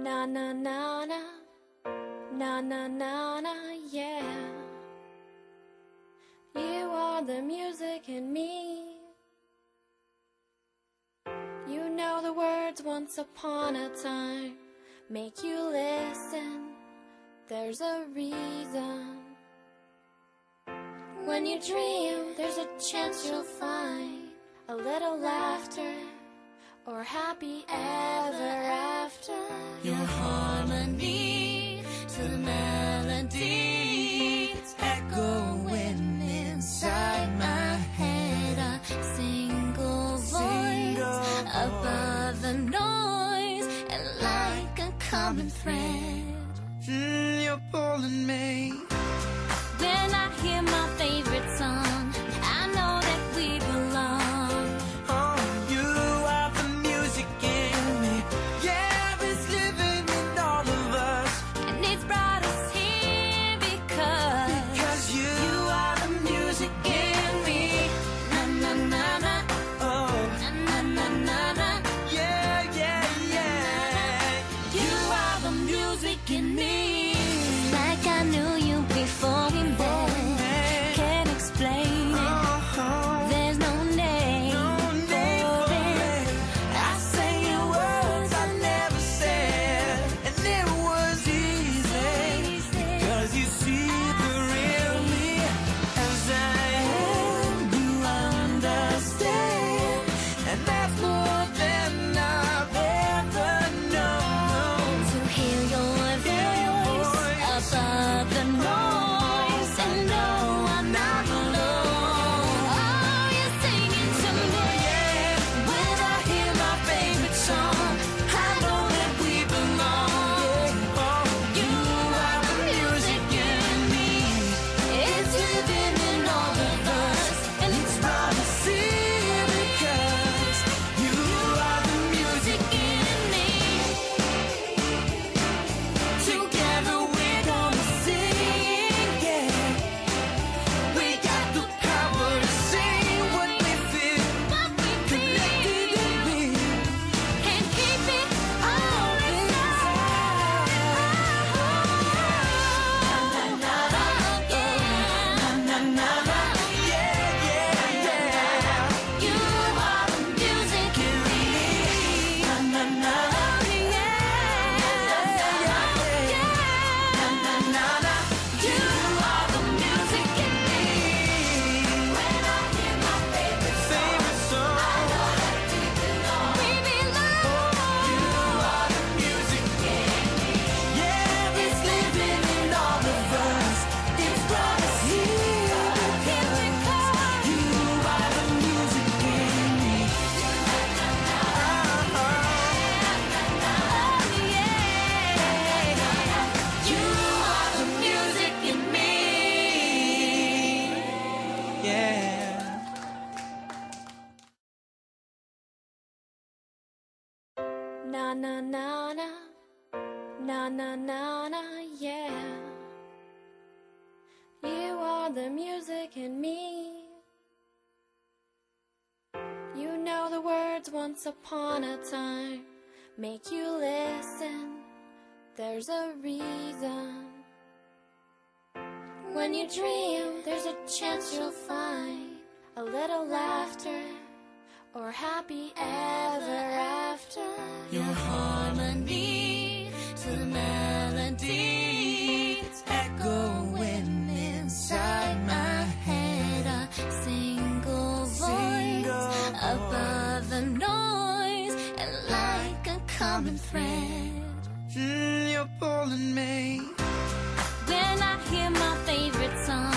Na na na na, na na na na, yeah. You are the music in me. You know the words once upon a time make you listen. There's a reason. When you dream, there's a chance you'll find a little laughter or happy ever after. Your harmony to the melody, it's echoing inside my head. A single voice above the noise, and like a common thread, you're pulling me. When I hear my favorite song, I know that we belong. Oh, you are the music in me. Yeah, it's living in all of us, And it's brought us here because you are the music in me. na na na na, Oh, na na na na na. yeah, yeah, yeah. You are the music in me. Like I knew you before we met. Can't explain it. There's no name for it. I say your words I never said, and it was easy because you see the real me as I am. You understand, and that's more than I've ever known. To hear your voice above the noise, and know I'm not alone. Oh, you're singing to me. When I hear my favorite song, I know that we belong. Oh, you are the music in me. It's living in all of us, and it's Proud to see because you are the music in me. together we're gonna sing, yeah. We got the power to say what we feel, What we connected feel, and real. and keep it all inside. Na, na, na, yeah, yeah, yeah. You are the music in me. Na, na, na, na, na, na. You are the music in me. When I hear my favorite Favorite song. we belong. You are the music in me. Yeah, it's living in all of us. It's brought us here because you are the music in me. You are the music in me. Yeah. Na na na na, na na na na, yeah. You are the music in me. You know the words once upon a time make you listen. There's a reason. When you dream, there's a chance you'll find a little laughter or happy ever after. Your harmony to the melody, it's echoing inside my head. A single voice above the noise, and like a common thread, You're pulling me. when I hear my favorite song,